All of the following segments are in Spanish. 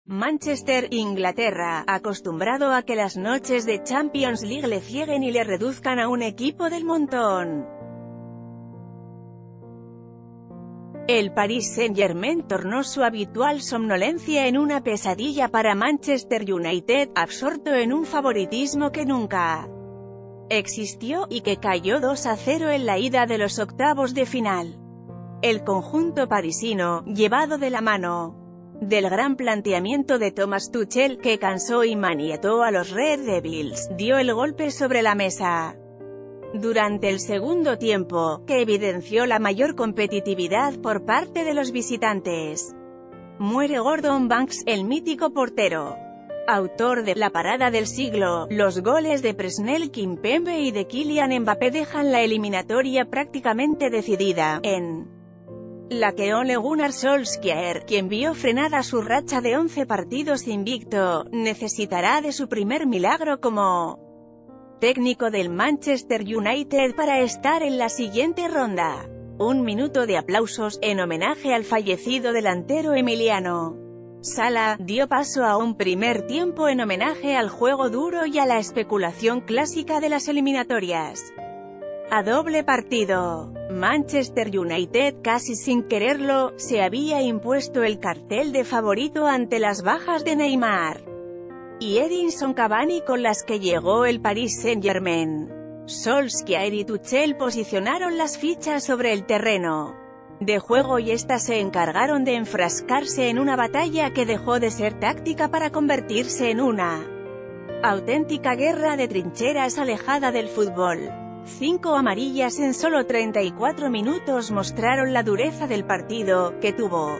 Manchester, Inglaterra, acostumbrado a que las noches de Champions League le cieguen y le reduzcan a un equipo del montón. El Paris Saint-Germain tornó su habitual somnolencia en una pesadilla para Manchester United, absorto en un favoritismo que nunca existió, y que cayó 2-0 en la ida de los octavos de final. El conjunto parisino, llevado de la mano del gran planteamiento de Thomas Tuchel, que cansó y maniató a los Red Devils, dio el golpe sobre la mesa durante el segundo tiempo, que evidenció la mayor competitividad por parte de los visitantes. Muere Gordon Banks, el mítico portero, autor de la parada del siglo. Los goles de Presnel Kimpembe y de Kylian Mbappé dejan la eliminatoria prácticamente decidida, en la que Ole Gunnar Solskjaer, quien vio frenada su racha de 11 partidos invicto, necesitará de su primer milagro como técnico del Manchester United para estar en la siguiente ronda. Un minuto de aplausos, en homenaje al fallecido delantero Emiliano Sala, dio paso a un primer tiempo en homenaje al juego duro y a la especulación clásica de las eliminatorias a doble partido. Manchester United, casi sin quererlo, se había impuesto el cartel de favorito ante las bajas de Neymar y Edinson Cavani con las que llegó el Paris Saint-Germain. Solskjaer y Tuchel posicionaron las fichas sobre el terreno de juego y éstas se encargaron de enfrascarse en una batalla que dejó de ser táctica para convertirse en una auténtica guerra de trincheras alejada del fútbol. 5 amarillas en solo 34 minutos mostraron la dureza del partido, que tuvo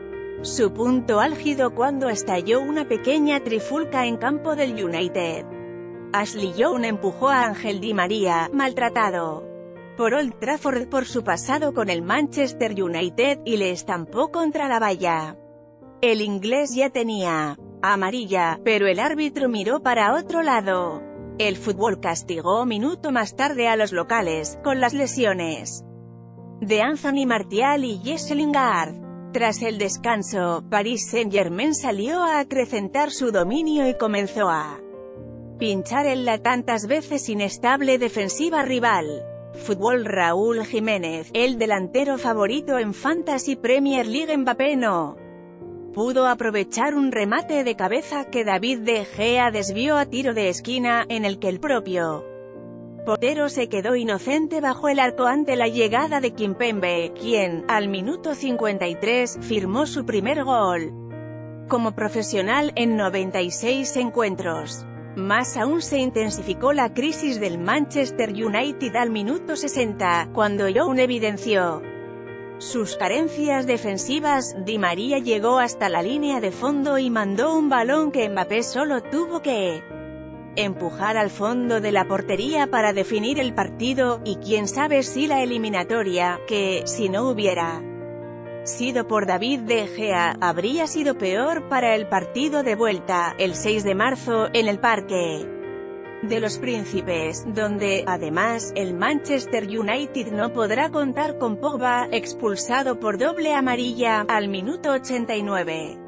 su punto álgido cuando estalló una pequeña trifulca en campo del United. Ashley Young empujó a Ángel Di María, maltratado por Old Trafford por su pasado con el Manchester United, y le estampó contra la valla. El inglés ya tenía amarilla, pero el árbitro miró para otro lado. El fútbol castigó minuto más tarde a los locales, con las lesiones de Anthony Martial y Jesse Lingard. Tras el descanso, Paris Saint-Germain salió a acrecentar su dominio y comenzó a pinchar en la tantas veces inestable defensiva rival. Fútbol. Raúl Jiménez, el delantero favorito en Fantasy Premier League. Mbappé no pudo aprovechar un remate de cabeza que David De Gea desvió a tiro de esquina, en el que el propio portero se quedó inocente bajo el arco ante la llegada de Kimpembe, quien, al minuto 53, firmó su primer gol como profesional en 96 encuentros. Más aún se intensificó la crisis del Manchester United al minuto 60, cuando Young evidenció sus carencias defensivas. Di María llegó hasta la línea de fondo y mandó un balón que Mbappé solo tuvo que empujar al fondo de la portería para definir el partido, y quién sabe si la eliminatoria, que, si no hubiera sido por David De Gea, habría sido peor para el partido de vuelta, el 6 de marzo, en el Parque de los Príncipes, donde, además, el Manchester United no podrá contar con Pogba, expulsado por doble amarilla, al minuto 89.